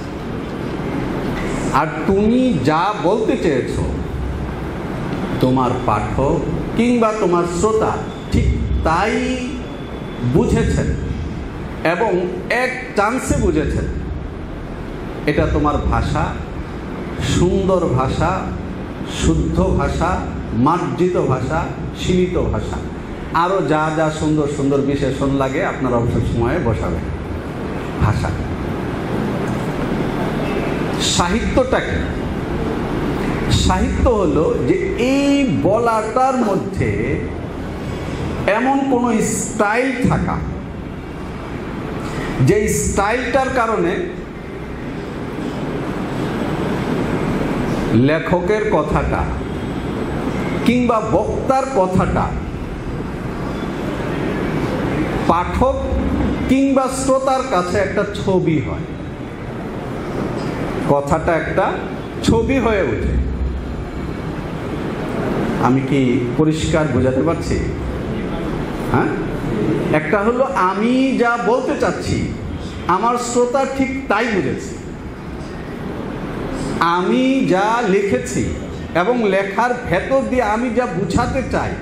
আর তুমি যা বলতে চেয়েছ তোমার পাঠক কিংবা তোমার শ্রোতা ঠিক তাই বুঝেছেন এবং এক চান্সে বুঝেছেন। এটা তোমার ভাষা, সুন্দর ভাষা, শুদ্ধ ভাষা, মার্জিত ভাষা, সীমিত ভাষা, আরও যা যা সুন্দর সুন্দর বিশেষণ লাগে আপনার অবসর সময়ে বসাবেন। ভাষা। সাহিত্যটা কি? সাহিত্য হলো যে এই বলাটার মধ্যে এমন কোনো স্টাইল থাকা, যে স্টাইলটার কারণে লেখকের কথাটা কিংবা বক্তার কথাটা পাঠক কিংবা শ্রোতার কাছে একটা ছবি হয়, কথাটা একটা ছবি হয়ে ওঠে। আমি কি পরিষ্কার বোঝাতে পারছি? হ্যাঁ, একটা হলো আমি যা বলতে চাচ্ছি আমার শ্রোতা ঠিক তাই বুঝেছে, আমি যা লিখেছি এবং লেখার ভেতর দিয়ে আমি যা বুঝাতে চাই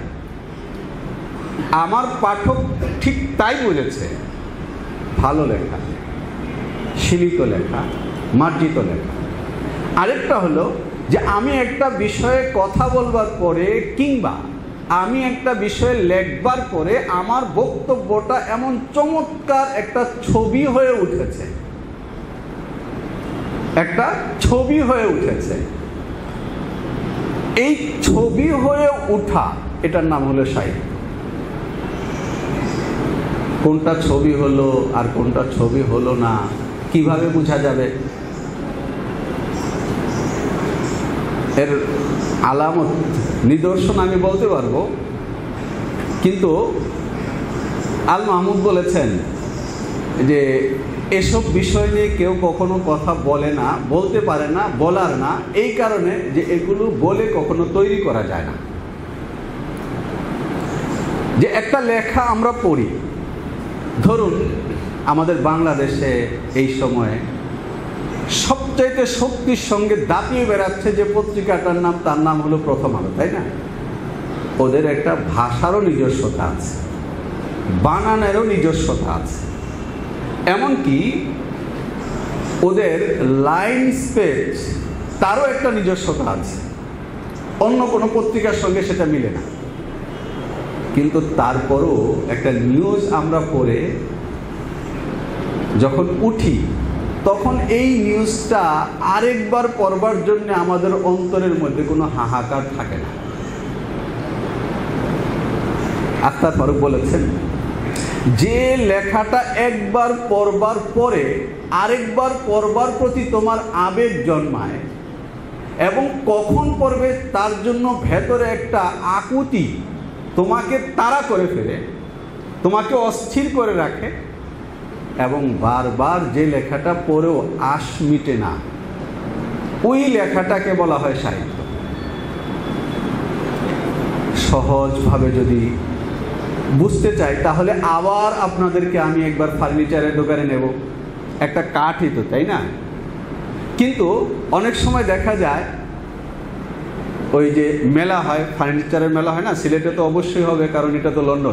আমার পাঠক ঠিক তাই বুঝেছে। ভালো লেখা, সীমিত লেখা, মার্জিত লেখা। আরেকটা হলো যে আমি একটা বিষয়ে কথা বলবার পরে কিংবা আমি একটা বিষয়ে লেখবার পরে আমার বক্তব্যটা এমন চমৎকার একটা ছবি হয়ে উঠেছে, একটা ছবি হয়ে উঠেছে। এই ছবি হয়ে ওঠা, এটার নাম হলো সাহিত্য। কোনটা ছবি হলো আর কোনটা ছবি হলো না কিভাবে বোঝা যাবে? এর আলামত, নিদর্শন আমি বলতে পারবো, কিন্তু আল মাহমুদ বলেছেন যে এসব বিষয় নিয়ে কেউ কখনো কথা বলে না, বলতে পারে না, বলার না, এই কারণে যে এগুলো বলে কখনো তৈরি করা যায় না। যে একটা লেখা আমরা পড়ি, ধরুন আমাদের বাংলাদেশে এই সময়ে সবচাইতে শক্তির সঙ্গে দাপিয়ে বেড়াচ্ছে যে পত্রিকাটার নাম, তার নাম হলো প্রথম আলো, তাই না? ওদের একটা ভাষারও নিজস্বতা আছে, বানানেরও নিজস্বতা আছে, এমনকি ওদের লাইন স্পেস তারও একটা নিজস্বতা আছে, অন্য কোনো পত্রিকার সঙ্গে সেটা মিলে না। কিন্তু তারপরও একটা নিউজ আমরা পড়ে যখন উঠি তখন এই নিউজটা আরেকবার পড়বার জন্য আমাদের অন্তরের মধ্যে কোনো হাহাকার থাকে না। আখতার ফারুক বলেছেন যে লেখাটা একবার পড়বার পরে আরেকবার পড়বার প্রতি তোমার আবেগ জন্মায় এবং কখন পড়বে তার জন্য ভেতরে একটা আকুতি তোমাকে তাড়া করে ফেলে, তোমাকে অস্থির করে রাখে, এবং বারবার যে লেখাটা পড়েও আশ মিটে না, ওই লেখাটাকে বলা হয় সাহিত্য। সহজভাবে যদি বুঝতে চাই তাহলে আবার আপনাদেরকে আমি একবার ফার্নিচারের দোকানে নেব। একটা কাঠই তো, তাই না? কিন্তু অনেক সময় দেখা যায় ওই যে মেলা হয়, ফার্নিচারের মেলা হয় না, সিলেটে তো অবশ্যই হবে কারণ এটা তো লন্ডন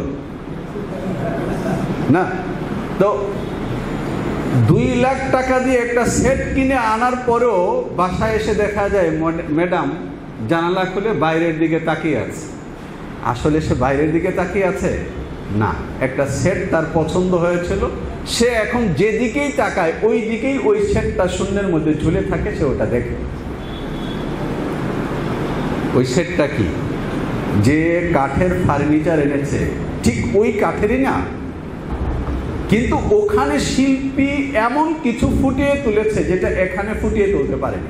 না। তো 2 লাখ টাকা দিয়ে একটা সেট কিনে আনার পরেও বাসায় এসে দেখা যায় ম্যাডাম জানালা খুলে বাইরের দিকে তাকিয়ে আছে। আসলে সে বাইরের দিকে তাকিয়ে আছে না, একটা সেট তার পছন্দ হয়েছিল, সে এখন যেদিকেই তাকায় ওই দিকেই ওই সেটটা শূন্যের মধ্যে ঝুলে থাকে, সে ওটা দেখে। ওই সেটটা কি? যে কাঠের ফার্নিচার এনেছে ঠিক ওই কাঠেরই না, কিন্তু ওখানে শিল্পী এমন কিছু ফুটিয়ে তুলেছে যেটা এখানে ফুটিয়ে তুলতে পারেনি।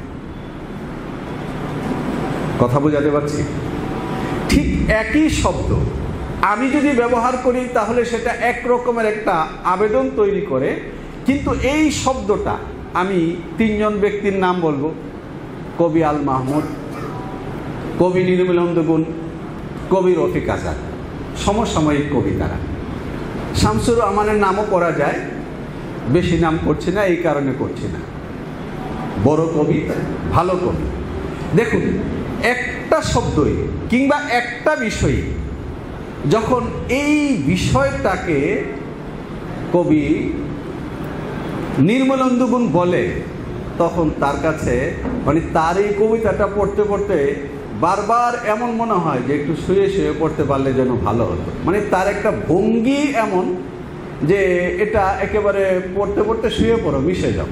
কথা বোঝাতে পারছি? ঠিক একই শব্দ আমি যদি ব্যবহার করি তাহলে সেটা এক রকমের একটা আবেদন তৈরি করে, কিন্তু এই শব্দটা আমি 3 জন ব্যক্তির নাম বলবো, কবি আল মাহমুদ, কবি নির্মলেন্দু, কবি রফিক আজাদ, সমসাময়িক কবি তারা। শামসুর রহমানের নামও করা যায়, বেশি নাম করছি না, এই কারণে করছি না। বড় কবি, ভালো কবি। দেখুন, একটা শব্দই কিংবা একটা বিষয় যখন এই বিষয়টাকে কবি নির্মলেন্দু বলে, তখন তার কাছে মানে তার এই কবিতাটা পড়তে পড়তে বারবার এমন মনে হয় যে একটু শুয়ে শুয়ে পড়তে পারলে যেন ভালো হতো। মানে তার একটা ভঙ্গি এমন যে এটা একেবারে পড়তে পড়তে শুয়ে পড়ো, মিশে যাও।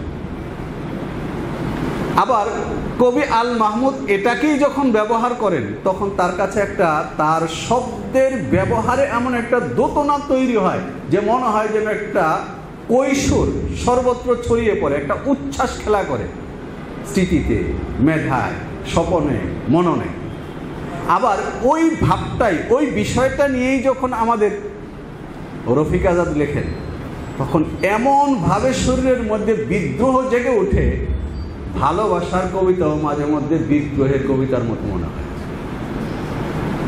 আবার কবি আল মাহমুদ এটাকেই যখন ব্যবহার করেন তখন তার কাছে একটা, তার শব্দের ব্যবহারে এমন একটা দোতনা তৈরি হয় যে মনে হয় যেন একটা কৈশোর সর্বত্র ছড়িয়ে পড়ে, একটা উচ্ছ্বাস খেলা করে স্মৃতিতে, মেধায়, স্বপনে, মননে। আবার ওই ভাবটাই, ওই বিষয়টা নিয়েই যখন আমাদের রফিক আজাদ লেখেন তখন এমনভাবে শরীরের মধ্যে বিদ্রোহ জেগে ওঠে, ভালোবাসার কবিতাও মাঝে মধ্যে বিদ্রোহের কবিতার মতো মনে হয়।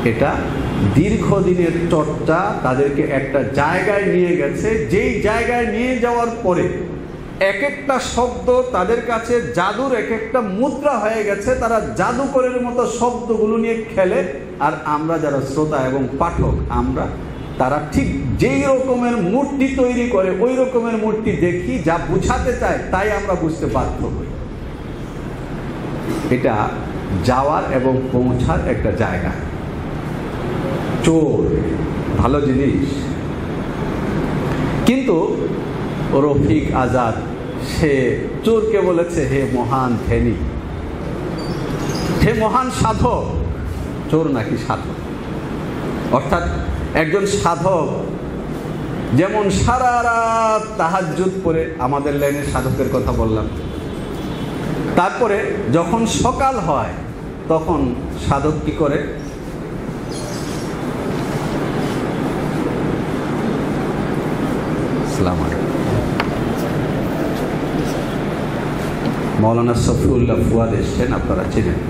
এটা দীর্ঘদিনের চর্চা তাদেরকে একটা জায়গায় নিয়ে গেছে, যেই জায়গায় নিয়ে যাওয়ার পরে এক একটা শব্দ তাদের কাছে জাদুর এক একটা মুদ্রা হয়ে গেছে। তারা জাদুকরের মতো শব্দগুলো নিয়ে খেলে, আর আমরা যারা শ্রোতা এবং পাঠক, তারা ঠিক যেই রকমের মূর্তি তৈরি করে ওই রকমের মূর্তি দেখি, যা বুঝাতে চায় তাই আমরা বুঝতে বাধ্য হই। এটা যাওয়ার এবং পৌঁছার একটা জায়গা। চোর ভালো জিনিস, কিন্তু রফিক আজাদ সে চোরকে বলেছে হে মহান ধ্যানী, হে মহান সাধক। চোর নাকি সাধক? অর্থাৎ একজন সাধক যেমন সারা রাত তাহাজ্জুদ পড়ে, আমাদের লাইনের সাধকের কথা বললাম, তারপরে যখন সকাল হয় তখন সাধক কি করে? মৌলানা সফিউল্লাহ ফুয়াদ এসছেন, আপনারা চিনেন।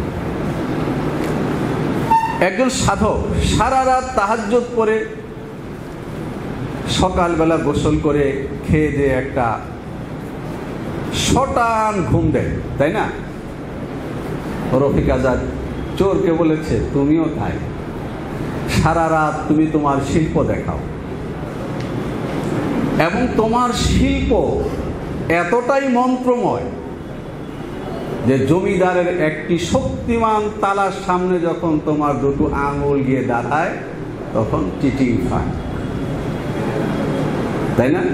একজন সাধক সারা রাত তাহাজ্জুদ পড়ে সকালবেলা গোসল করে খেয়ে দিয়ে একটা শটান ঘুম দেয়, তাই না? রফিক আজাদ চোরকে বলেছে তুমিও তাই, সারা রাত তুমি তোমার শিল্প দেখাও, এবং তোমার শিল্প এতটাই মন্ত্রময় যে জমিদারের একটি শক্তিমান তালার সামনে যখন তোমার দুটো আঙুল গিয়ে দাঁড়ায় তখন চিটিং ফাঁক, তাই না?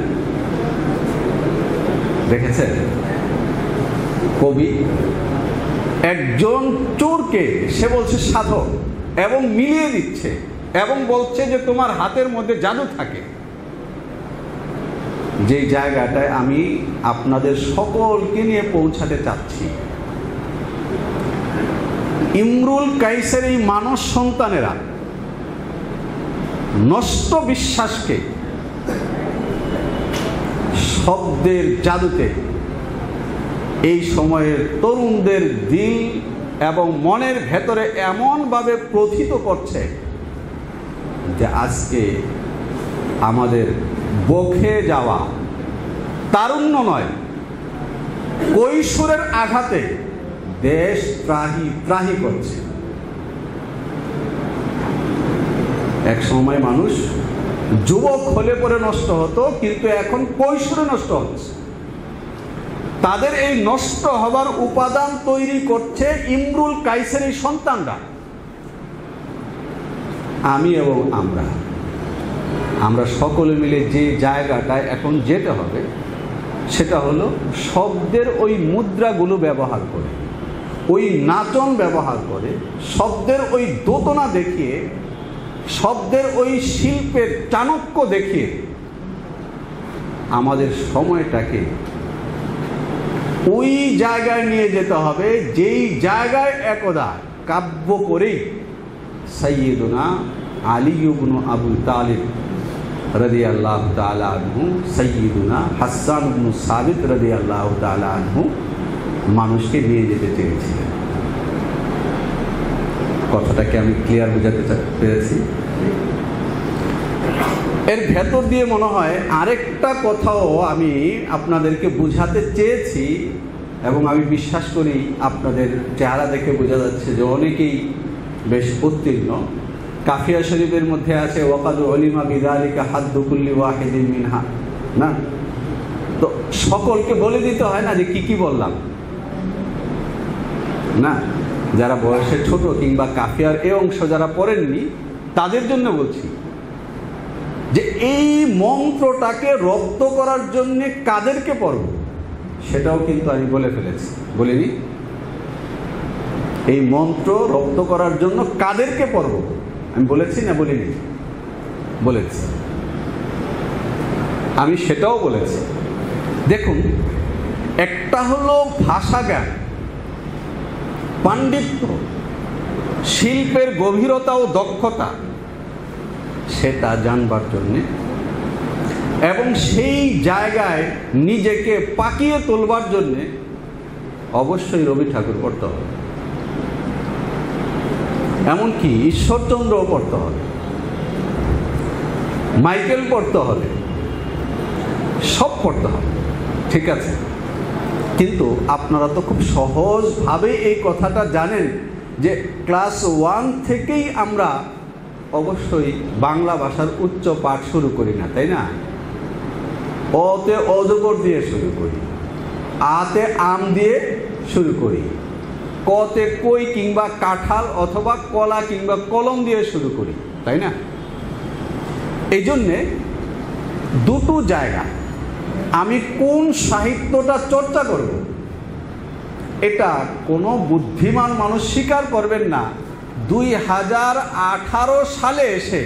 দেখেছেন কবি একজন চোরকে সে বলছে সাধক, এবং মিলিয়ে দিচ্ছে এবং বলছে যে তোমার হাতের মধ্যে জাদু থাকে। যেই জায়গাটায় আমি আপনাদের সকলকে নিয়ে পৌঁছাতে চাচ্ছি, ইমরুল কাইসের এই মানস সন্তানেরা নষ্ট বিশ্বাসকে শব্দের জাদুতে এই সময়ের তরুণদের দিল এবং মনের ভেতরে এমনভাবে প্রথিত করছে যে আজকে আমাদের বকে যাওয়া তারুণ্য নয়, কৈশোরের আঘাতে দেশ ত্রাহি ত্রাহি করছে। এক সময় মানুষ যুবক হলে পরে নষ্ট হতো, কিন্তু এখন কৈশোরে নষ্ট হচ্ছে। তাদের এই নষ্ট হবার উপাদান তৈরি করছে ইমরুল কাইসের এই সন্তানরা। আমি এবং আমরা সকলে মিলে যে জায়গাটায় এখন যেতে হবে সেটা হলো শব্দের ওই মুদ্রাগুলো ব্যবহার করে, ওই নাচন ব্যবহার করে, শব্দের ওই দোতনা দেখিয়ে, শব্দের ওই শিল্পের চাণক্য দেখিয়ে আমাদের সময়টাকে ওই জায়গায় নিয়ে যেতে হবে যেই জায়গায় একদা কাব্য করেই সাইয়্যিদুনা আলী ইবনে আবু তালিব রাদিয়াল্লাহু তাআলা আনহু, সাইয়্যিদুনা হাসান ইবনে সাবিত রাদিয়াল্লাহু তাআলা আনহু মানুষকে নিয়ে যেতে চেয়েছিলেন। কথাটাকে আমি ক্লিয়ার বোঝাতে পেরেছি? এর ভেতর দিয়ে মনে হয় আরেকটা কথাও আমি আপনাদেরকে বোঝাতে চেয়েছি, এবং আমি বিশ্বাস করি আপনাদের চেহারা দেখে বোঝা যাচ্ছে যে অনেকেই বেশ উত্তীর্ণ। কাফিয়া শরীফের মধ্যে আছে ওয়াকাদ উলিমা বিযালিকা হাদ্দু কুল্লি ওয়াহিদিন মিনহা, না? তো সকলকে বলে দিতে হয় না যে কি কি বললাম, না? যারা বয়সে ছোট কিংবা কাফিয়ার এই অংশ যারা পড়েননি তাদের জন্য বলছি যে এই মন্ত্রটাকে রপ্ত করার জন্য কাদেরকে পড়ব সেটাও কিন্তু আমি বলে ফেলেছি, বলিনি? এই মন্ত্র রপ্ত করার জন্য কাদেরকে পড়ব আমি বলেছি না বলিনি? বলেছি। আমি সেটাও বলেছি। দেখুন, একটা হলো ভাষা জ্ঞান, পাণ্ডিত্য, শিল্পের গভীরতা ও দক্ষতা, সেটা জানবার জন্যে এবং সেই জায়গায় নিজেকে পাকিয়ে তোলবার জন্যে অবশ্যই রবি ঠাকুর পড়তে হবে। এমনকি ঈশ্বরচন্দ্রও পড়তে হবে, মাইকেল পড়তে হবে, সব পড়তে হবে, ঠিক আছে। কিন্তু আপনারা তো খুব সহজভাবে এই কথাটা জানেন যে ক্লাস 1 থেকেই আমরা অবশ্যই বাংলা ভাষার উচ্চ পাঠ শুরু করি না, তাই না? অতে অজগর দিয়ে শুরু করি, আতে আম দিয়ে শুরু করি, কতে কই কিংবা কাঁঠাল অথবা কলা কিংবা কলম দিয়ে শুরু করি, তাই না? এই জন্যে দুটো জায়গা আমি কোন সাহিত্যটা চর্চা করব, এটা কোনো বুদ্ধিমান মানুষ স্বীকার করবেন না 2018 সালে এসে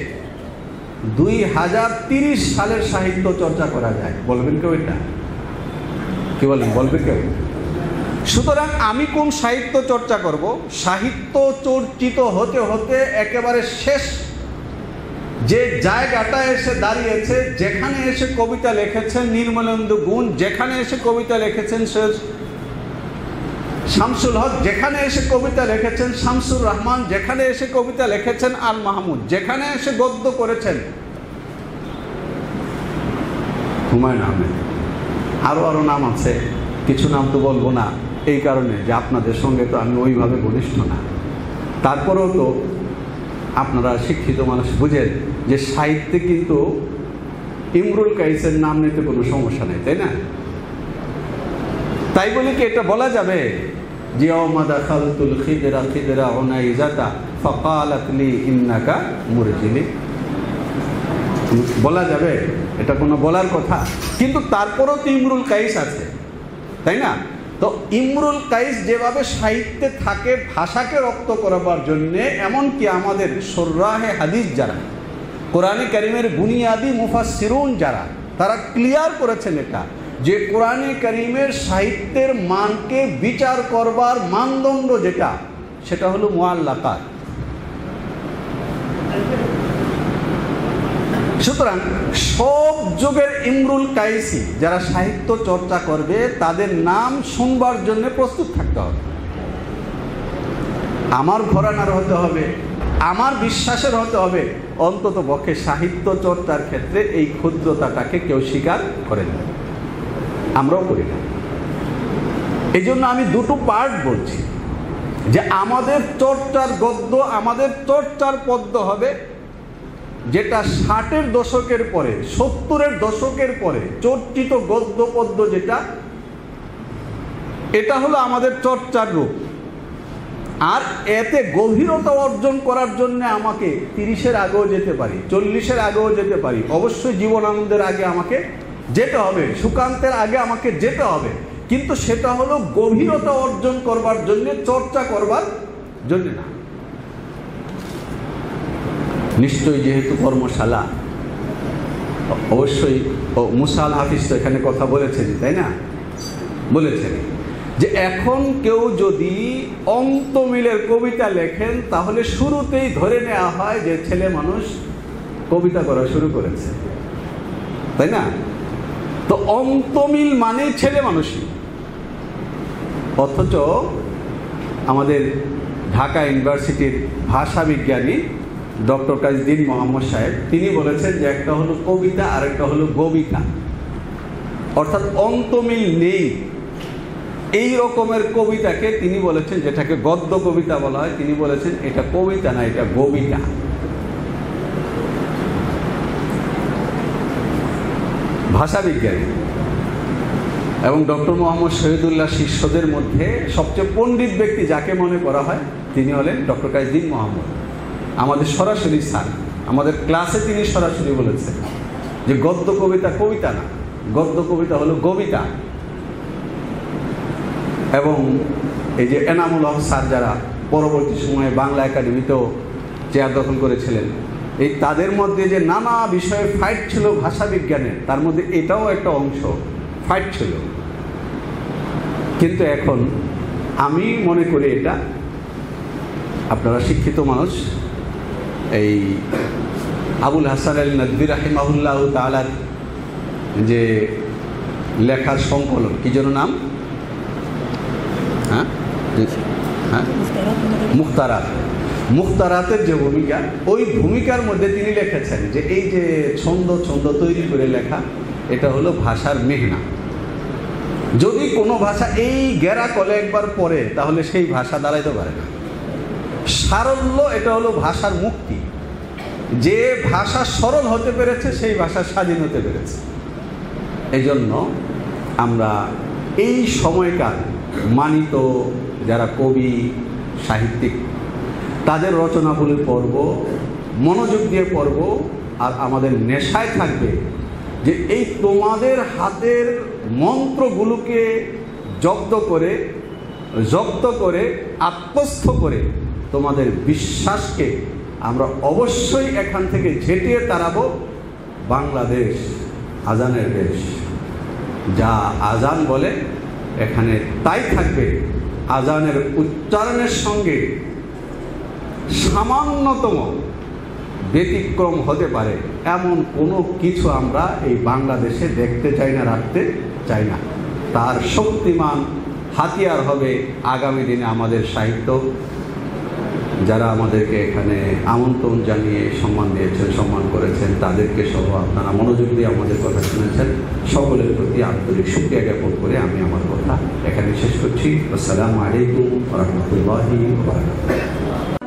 2030 সালের সাহিত্য চর্চা করা যায়, বলবেন কেউ? এটা কি বলেন, বলবে কেউ? সুতরাং আমি কোন সাহিত্য চর্চা করব, সাহিত্য চর্চিত হতে হতে একেবারে শেষ যে জায়গাটা এসে দাঁড়িয়েছে, যেখানে এসে কবিতা লিখেছেন নির্মলেন্দু গুণ, যেখানে এসে কবিতা লিখেছেন সৈয়দ শামসুল হক, যেখানে এসে কবিতা লিখেছেন শামসুর রহমান, যেখানে এসে কবিতা লিখেছেন আল মাহমুদ, যেখানে এসে গদ্য করেছেন হুমায়ুন আহমেদ, আরো নাম আছে, কিছু নাম তো বলবো না এই কারণে যে আপনাদের সঙ্গে তো আমি ওইভাবে ঘনিষ্ঠ না। তারপরেও তো আপনারা শিক্ষিত মানুষ বুঝেন যে সাহিত্যে কিন্তু ইমরুল কাইসের নাম নিতে কোনো সমস্যা নেই, তাই না? তাই বলে কি এটা বলা যাবে যে ইয়াউমা দাখালতুল খিদরা খিদরা উনাইজাতা ফাকালাত লি ইন্নাকা মুরজিলি? বলা যাবে? এটা কোনো বলার কথা? কিন্তু তারপরও তো ইমরুল কাইস আছে, তাই না? তো ইমরুল কাইস যেভাবে সাহিত্যে থাকে ভাষাকে রপ্ত করবার জন্যে, এমনকি আমাদের শররাহে হাদিস যারা, কোরআনে কারিমের বুনিয়াদি মুফাসসিরুন যারা, তারা ক্লিয়ার করেছেন এটা যে কোরআনে কারিমের সাহিত্যের মানকে বিচার করবার মানদণ্ড যেটা, সেটা হলো মুআল্লাকাত। সুতরাং সব যুগের ইমরুল কাইসি যারা সাহিত্য চর্চা করবে তাদের নাম শুনবার জন্য প্রস্তুত থাকতে হবে। আমার ঘরানার হতে হবে, আমার বিশ্বাসের হতে হবে, অন্তত পক্ষে সাহিত্য চর্চার ক্ষেত্রে এই ক্ষুদ্রতাটাকে কেউ স্বীকার করে না, আমরাও করি না। এই জন্য আমি দুটো পার্ট বলছি যে আমাদের চর্চার গদ্য, আমাদের চর্চার পদ্য হবে যেটা 60-এর দশকের পরে, 70-এর দশকের পরে চর্চিত গদ্য পদ্য যেটা, এটা হলো আমাদের চর্চার রূপ। আর এতে গভীরতা অর্জন করার জন্য আমাকে 30-এর আগেও যেতে পারি, 40-এর আগেও যেতে পারি, অবশ্যই জীবনানন্দের আগে আমাকে যেতে হবে, সুকান্তের আগে আমাকে যেতে হবে, কিন্তু সেটা হলো গভীরতা অর্জন করবার জন্য, চর্চা করবার জন্য না। নিশ্চয়ই যেহেতু কর্মশালা, অবশ্যই মুসা আল হাফিজ তো এখানে কথা বলেছেন, তাই না? বলেছেন যে এখন কেউ যদি অন্তমিলের কবিতা লেখেন তাহলে শুরুতেই ধরে নেওয়া হয় যে ছেলে মানুষ কবিতা করা শুরু করেছে, তাই না? তো অন্তমিল মানে ছেলে মানুষই। অথচ আমাদের ঢাকা ইউনিভার্সিটির ভাষা বিজ্ঞানী ডক্টর কাজীদ্দিন মোহাম্মদ সাহেব তিনি বলেছেন যে একটা হলো কবিতা আর একটা হলো গবিতা, অর্থাৎ অন্তমিল নেই এই রকমের কবিতাকে তিনি বলেছেন, যেটাকে গদ্য কবিতা বলা হয়, তিনি বলেছেন এটা কবিতা না, এটা গবিতা। ভাষা বিজ্ঞানী এবং ডক্টর মোহাম্মদ শহীদুল্লাহ শিষ্যদের মধ্যে সবচেয়ে পণ্ডিত ব্যক্তি যাকে মনে করা হয় তিনি হলেন ডক্টর কাজীদ্দিন মোহাম্মদ। আমাদের সরাসরি স্যার, আমাদের ক্লাসে তিনি সরাসরি বলেছেন যে গদ্য কবিতা কবিতা না, গদ্য কবিতা হলো গবিতা। এবং এই যে এনামুল হক স্যার যারা পরবর্তী সময়ে বাংলা একাডেমিতেও চেয়ার দখল করেছিলেন, এই তাদের মধ্যে যে নানা বিষয়ে ফাইট ছিল ভাষা বিজ্ঞানের, তার মধ্যে এটাও একটা অংশ ফাইট ছিল। কিন্তু এখন আমি মনে করি এটা, আপনারা শিক্ষিত মানুষ, এই আবুল হাসান আল নদভী রাহিমাহুল্লাহ তাআলার যে লেখার সংকলন, কি যেন নাম, হ্যাঁ মুখতারাত, মুখতারাতের যে ভূমিকা, ওই ভূমিকার মধ্যে তিনি লিখেছেন যে এই যে ছন্দ তৈরি করে লেখা, এটা হলো ভাষার মেহনা। যদি কোনো ভাষা এই গেরা কলে একবার পড়ে তাহলে সেই ভাষা দাঁড়াইতে পারে না। সারল্য, এটা হলো ভাষার মুক্তি। যে ভাষা সরল হতে পেরেছে সেই ভাষা স্বাধীন হতে পেরেছে। এই জন্য আমরা এই সময়কার মানিত যারা কবি সাহিত্যিক, তাদের রচনাবলী পড়ব, মনোযোগ দিয়ে পড়ব, আর আমাদের নেশায় থাকবে যে এই তোমাদের হাতের মন্ত্রগুলোকে জব্দ করে আত্মস্থ করে তোমাদের বিশ্বাসকে আমরা অবশ্যই এখান থেকে ঝেঁটিয়ে তাড়াবো। বাংলাদেশ আজানের দেশ, যা আজান বলে এখানে তাই থাকবে। আজানের উচ্চারণের সঙ্গে সামান্যতম ব্যতিক্রম হতে পারে এমন কোনো কিছু আমরা এই বাংলাদেশে দেখতে চাই না, রাখতে চাই না। তার শক্তিমান হাতিয়ার হবে আগামী দিনে আমাদের সাহিত্য। যারা আমাদেরকে এখানে আমন্ত্রণ জানিয়ে সম্মান দিয়েছেন, সম্মান করেছেন, তাদেরকে সহ আপনারা মনোযোগ দিয়ে আমাদের কথা শুনেছেন, সকলের প্রতি আন্তরিক শুকরিয়া জ্ঞাপন করে আমি আমার কথা এখানে শেষ করছি। আসসালামু আলাইকুম ওয়া রাহমাতুল্লাহি ওয়া বারাকাতুহু।